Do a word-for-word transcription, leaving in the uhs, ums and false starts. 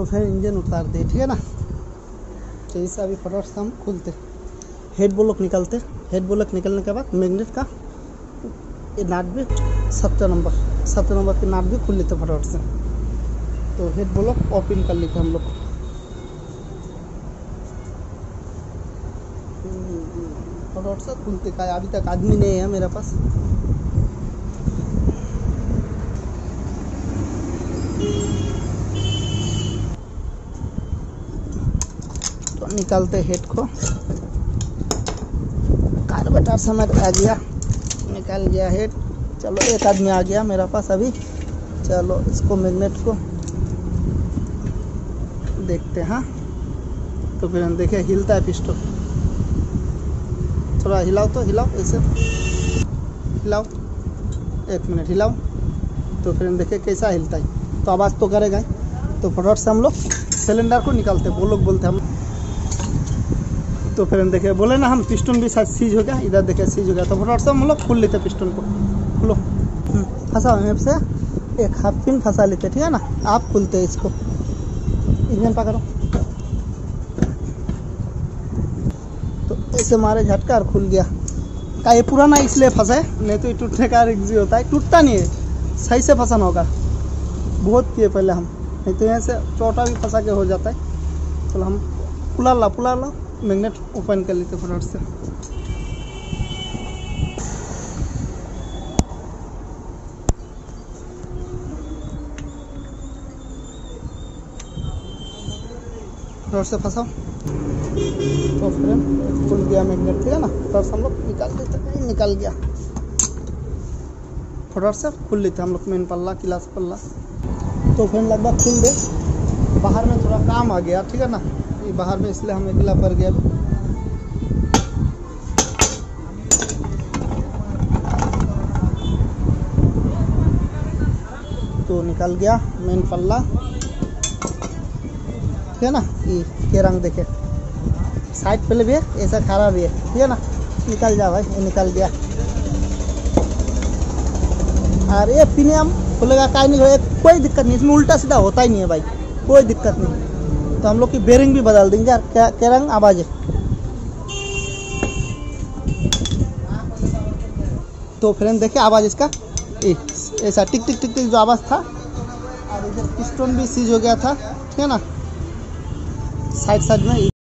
तो फिर इंजन उतार दे, ठीक है ना। तो इसे अभी फटाफट से हम खोलते, हेड ब्लॉक निकालते। हेड ब्लॉक निकलने के बाद मैग्नेट का ये नाट भी सत्रह नंबर सत्रह नंबर के नाट भी खुल लेते फटाफट से। तो हेड ब्लॉक ओपन कर लेते हम लोग। फटाफट से खुलते का, अभी तक आदमी नहीं है मेरे पास। तो निकालते हेड को, कार्बोरेटर समेत आ गया, निकाल गया हेड। चलो एक आदमी आ गया मेरे पास अभी। चलो इसको मैग्नेट को देखते हैं। हाँ, तो फिर हम देखे हिलता है पिस्टन, थोड़ा हिलाओ, तो हिलाओ ऐसे, हिलाओ एक मिनट हिलाओ। तो फिर हम देखे कैसा हिलता है, तो आवाज़ तो करेगा। तो फटाफट से हम लोग सिलेंडर को निकालते, वो लोग बोलते हम। तो फिर हम देखे, बोले ना हम पिस्टन भी शायद सीज हो गया, इधर देखे सीज हो गया। तो फटाफट से हम लोग खोल लेते पिस्टन को। खोलो, फंसा हुआ से एक हाफ पिन फंसा लेते, ठीक है ना। आप खुलते इसको, इंजन पकड़ो, तो ऐसे मारे झटका और खुल गया। का ये पुराना इसलिए फंसा है, नहीं तो ये टूटने का रिक्स होता है। टूटता नहीं है, सही से फंसाना होगा। बहुत किए पहले हम, नहीं तो यहाँ से चोटा भी फंसा के हो जाता है। चलो हम पुला ला पुला ला मैग्नेट ओपन कर लेते फटाफट से। फटाफट से फंसाओ। तो फ्रेंड खुल गया मैग्नेट, ठीक है ना। फटाफट से हम लोग निकाल देते, निकल गया। फटाफट से खुल लेते हम लोग मेन पल्ला, क्लास पल्ला। तो फ्रेंड लगभग खुल दे। बाहर में थोड़ा काम आ गया, ठीक है ना। ये बाहर में इसलिए हम अकेला पड़ गया। तो निकल गया मेन पल्ला, ठीक है ना। ये के रंग देखे, साइड पहले भी है, ऐसा खड़ा भी है, ठीक है ना। निकल जा भाई, ये निकल गया। अरे पिनियम खुलेगा का नहीं होगा, कोई दिक्कत नहीं, इसमें उल्टा सीधा होता ही नहीं है भाई, कोई दिक्कत नहीं। तो हम लोग की बेरिंग भी बदल देंगे यार। क्या क्या रंग आवाज़ है। तो फ्रेंड देखे आवाज़ इसका, ऐसा टिक टिक टिक टिक जो आवाज़ था। और इधर पिस्टन भी सीज हो गया था, ठीक है ना, साइड साइड में।